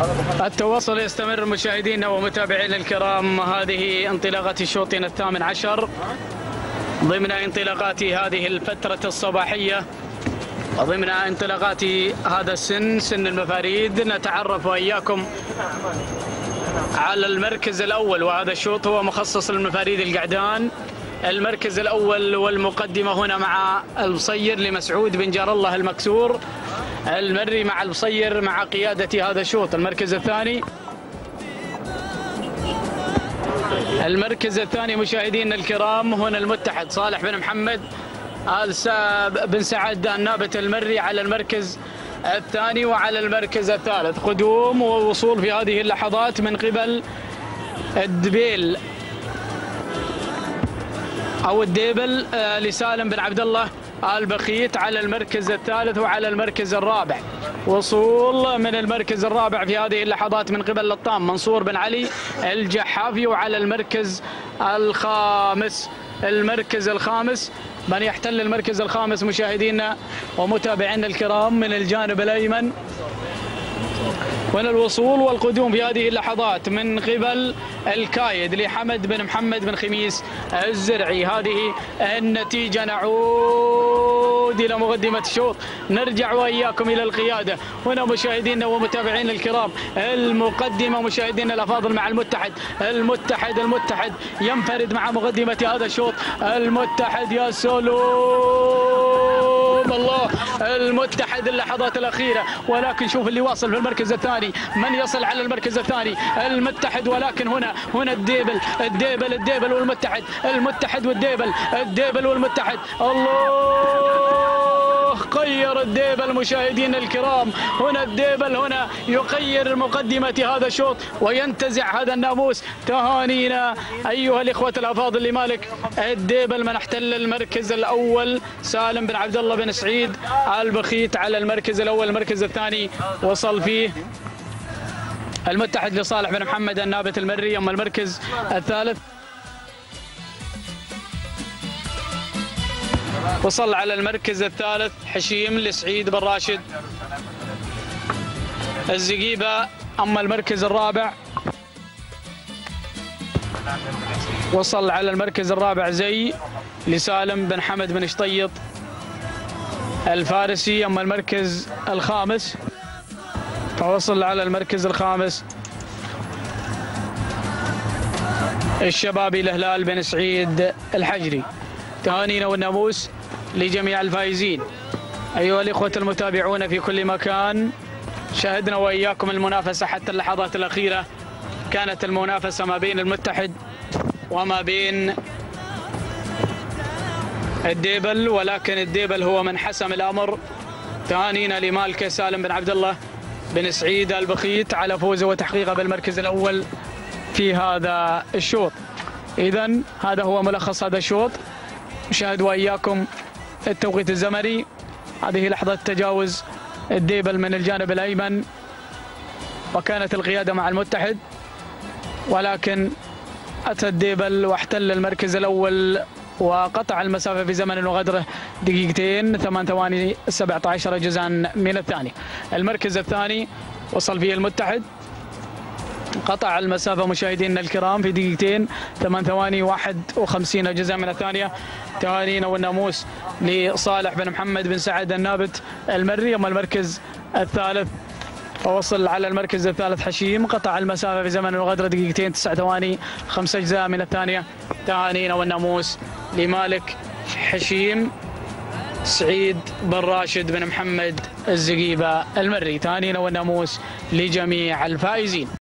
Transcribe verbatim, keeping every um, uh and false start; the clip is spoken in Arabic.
التواصل يستمر مشاهدينا ومتابعينا الكرام. هذه انطلاقة الشوط الثامن عشر ضمن انطلاقات هذه الفترة الصباحية، ضمن انطلاقات هذا السن، سن المفاريد. نتعرف وإياكم على المركز الأول، وهذا الشوط هو مخصص للمفاريد القعدان. المركز الأول والمقدمة هنا مع البصير لمسعود بن جار الله المكسور، المري مع البصير مع قيادة هذا الشوط. المركز الثاني المركز الثاني مشاهدينا الكرام هنا المتحد صالح بن محمد بن سعد النابت المري على المركز الثاني. وعلى المركز الثالث قدوم ووصول في هذه اللحظات من قبل الدبيل أو الديبل لسالم بن عبد الله البخيت على المركز الثالث. وعلى المركز الرابع وصول من المركز الرابع في هذه اللحظات من قبل لطام منصور بن علي الجحافي. وعلى المركز الخامس المركز الخامس من يحتل المركز الخامس مشاهدينا ومتابعينا الكرام من الجانب الأيمن، من الوصول والقدوم في هذه اللحظات من قبل الكايد لحمد بن محمد بن خميس الزرعي. هذه النتيجة. نعود إلى مقدمة الشوط، نرجع وإياكم إلى القيادة هنا مشاهدينا ومتابعينا الكرام. المقدمة مشاهدينا الأفاضل مع المتحد المتحد المتحد ينفرد مع مقدمة هذا الشوط. المتحد يا سلام الله، المتحد اللحظات الأخيرة، ولكن شوف اللي واصل في المركز الثاني، من يصل على المركز الثاني المتحد. ولكن هنا هنا الديبل الديبل الديبل والمتحد، المتحد والديبل الديبل والمتحد. الله، غير الديبل مشاهدينا الكرام. هنا الديبل هنا يغير مقدمة هذا الشوط وينتزع هذا الناموس. تهانينا أيها الإخوة الأفاضل لمالك الديبل من احتل المركز الأول. سالم بن عبد الله بن سعيد البخيت على المركز الأول. المركز الثاني وصل فيه المتحد لصالح بن محمد النابت المري. أما المركز الثالث وصل على المركز الثالث حشيم لسعيد بن راشد الزقيبة. أما المركز الرابع وصل على المركز الرابع زي لسالم بن حمد بن شطيط الفارسي. أما المركز الخامس فوصل على المركز الخامس الشبابي الهلال بن سعيد الحجري. تهانينا والناموس لجميع الفائزين. أيها الإخوة المتابعون في كل مكان، شاهدنا وإياكم المنافسة حتى اللحظات الأخيرة. كانت المنافسة ما بين المتحد وما بين الديبل، ولكن الديبل هو من حسم الأمر. تهانينا لمالك سالم بن عبد الله بن سعيد البخيت على فوزه وتحقيقه بالمركز الأول في هذا الشوط. إذن هذا هو ملخص هذا الشوط. نشاهد وإياكم التوقيت الزمني. هذه لحظة تجاوز الديبل من الجانب الأيمن، وكانت القيادة مع المتحد، ولكن أتى الديبل واحتل المركز الأول وقطع المسافة في زمن وغدره دقيقتين ثمان ثواني سبعة عشر جزءا من الثاني. المركز الثاني وصل فيه المتحد، قطع المسافة مشاهدينا الكرام في دقيقتين ثمان ثواني واحد وخمسين جزءا من الثانية. تهانينا والناموس لصالح بن محمد بن سعد النابت المري. أما المركز الثالث فوصل على المركز الثالث حشيم، قطع المسافة في زمن الغدرة دقيقتين تسع ثواني خمسة أجزاء من الثانية. تهانينا والناموس لمالك حشيم سعيد بن راشد بن محمد الزقيبة المري. تهانينا والناموس لجميع الفائزين.